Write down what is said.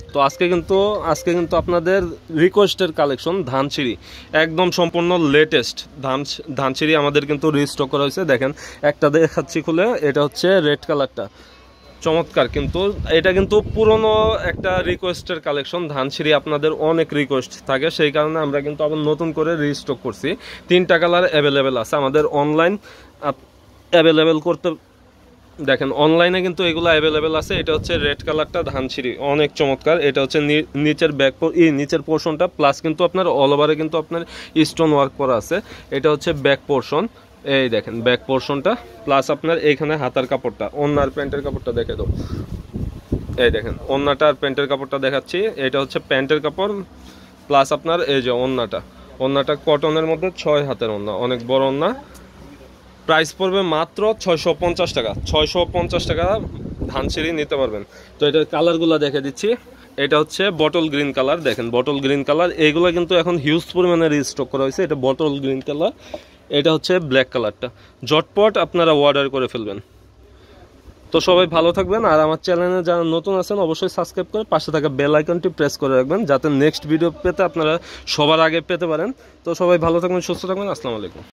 তো আজকে কিন্তু আপনাদের রিকোয়েস্টের কালেকশন ধানসিঁড়ি একদম সম্পূর্ণ লেটেস্ট ধানসিঁড়ি আমাদের কিন্তু রিস্টক করা হয়েছে। দেখেন একটা দেখাচ্ছি খুলে, এটা হচ্ছে রেড কালারটা, চমৎকার। কিন্তু এটা কিন্তু পুরনো একটা রিকোয়েস্টের কালেকশন। ধানসিঁড়ি আপনাদের অনেক রিকোয়েস্ট থাকে, সেই কারণে আমরা কিন্তু আবার নতুন করে রিস্টক করছি। 3টা কালার অ্যাভেলেবেল আছে আমাদের অনলাইন অ্যাভেলেবেল করতে। দেখেন অনলাইনে কিন্তু এগুলো অ্যাভেলেবেল আছে। এটা হচ্ছে রেড কালারটা ধানসিঁড়ি, অনেক চমৎকার। এটা হচ্ছে নিচের নিচের পোর্শনটা, প্লাস কিন্তু আপনার অল ওভারে কিন্তু আপনার স্টোন ওয়ার্ক করা আছে। এটা হচ্ছে ব্যাক পোর্শন, এই দেখেন ব্যাক পোর্শনটা, প্লাস আপনার এইখানে হাতার কাপড়টা, ওন্নার প্যান্টের কাপড়টা দেখে দাও। এই দেখেন ওন্নাটা আর প্যান্টের কাপড়টা দেখাচ্ছি। এটা হচ্ছে প্যান্টের কাপড়, প্লাস আপনার এই যে ওন্নাটা কটনের মধ্যে 6 হাতের ওন্না, অনেক বড় ওন্না। প্রাইস পড়বে মাত্র 650 টাকা। 650 টাকা ধানসিঁড়ি নিতে পারবেন। তো এটার কালারগুলো দেখে দিচ্ছি। এটা হচ্ছে বটল গ্রিন কালার, দেখেন বটল গ্রিন কালার। এইগুলো কিন্তু এখন হিউজ পরিমাণে রিস্টক করা হয়েছে। এটা বটল গ্রিন কালার। এটা হচ্ছে ব্ল্যাক কালারটা। ঝটপট আপনারা অর্ডার করে ফেলবেন। তো সবাই ভালো থাকবেন, আর আমার চ্যানেলে যারা নতুন আছেন অবশ্যই সাবস্ক্রাইব করে পাশে থাকা বেল আইকনটি প্রেস করে রাখবেন, যাতে নেক্সট ভিডিও পেতে আপনারা সবার আগে পেতে পারেন। তো সবাই ভালো থাকবেন, সুস্থ থাকবেন। আসসালামু আলাইকুম।